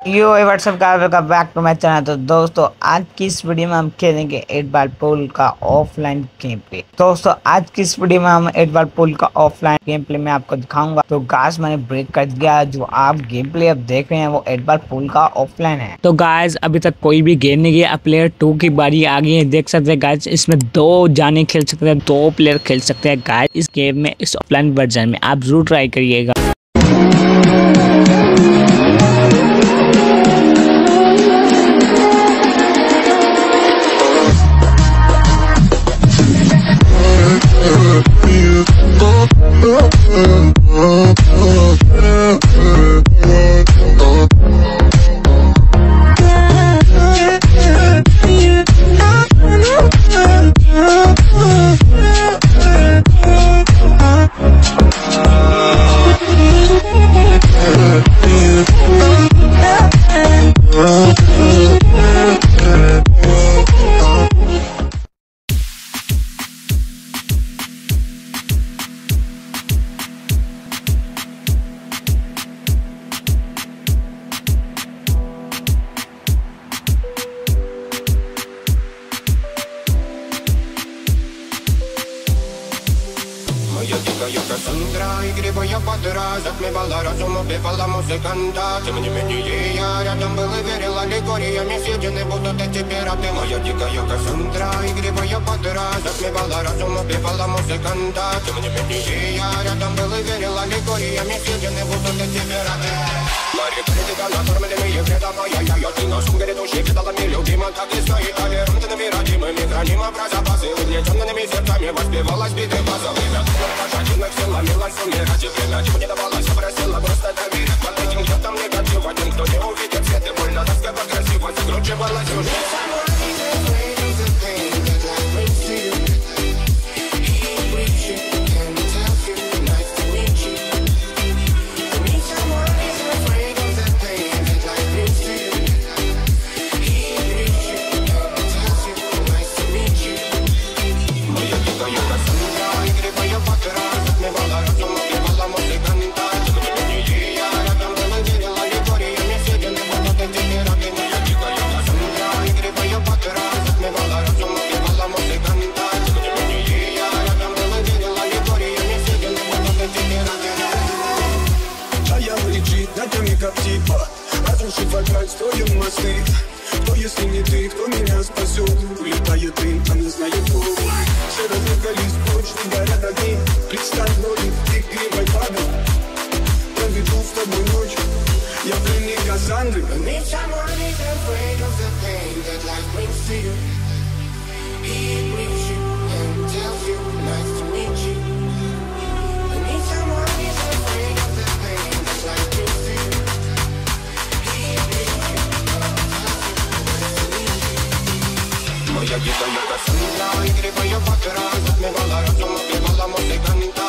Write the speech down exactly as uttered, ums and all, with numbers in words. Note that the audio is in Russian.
यो what's up का welcome back to my channel. तो दोस्तों आज की इस वीडियो में हम खेलेंगे एट बॉल पूल का ऑफलाइन गेम प्ले। दोस्तों आज की इस वीडियो में हम एट बॉल पूल का ऑफलाइन गेम प्ले में आपको दिखाऊंगा। तो गाइस मैंने ब्रेक कर दिया, जो आप गेम प्ले अब देख रहे हैं वो एट बॉल पूल का ऑफलाइन है। तो गाइस अभी तक कोई भी गेम नहीं गया, प्लेयर टू की बारी आ गई है। देख सकते हैं गाइस इसमें दो जाने खेल सकते हैं, दो प्लेयर खेल सकते हैं गाइस इस गेम में, इस ऑफलाइन वर्जन में। आप जरूर ट्राई करिएगा। Моя дикая Кассандра, игривая подра, затмевала разум, убивала музыканта. Тем не менее я рядом был и верил аллегориями, съедены будут эти пираты. Моя дикая Кассандра, игривая подра, затмевала разум, убивала музыканта. Тем не менее я рядом был и верил аллегориями, съедены будут эти пираты. Мари критика, накормленные вредом, я, я, я, ты на шум грядущий, кидалами любима, так и стоит толерантными, родимыми, хранима про запасы, угнетенными сердцами, воспевалась биты базовых. Пожатинок все ломилась, умирать и время чего не давалось, просила просто доверять. Под этим где-то негатив, один кто не увидит свет и больно, тоска красиво закручивалась уже. Разрушить вокруг строим мосты. Кто, если не ты, кто меня спасет? Улетает дым, а не знает кто. Все разыгрались, точно горят огни. Представь ноги, ты игривой падал. Проведу с тобой ночь, я пленник Кассандры. Моя дикая Кассандра, игривая подра, затмевала разум, убивала музыканта.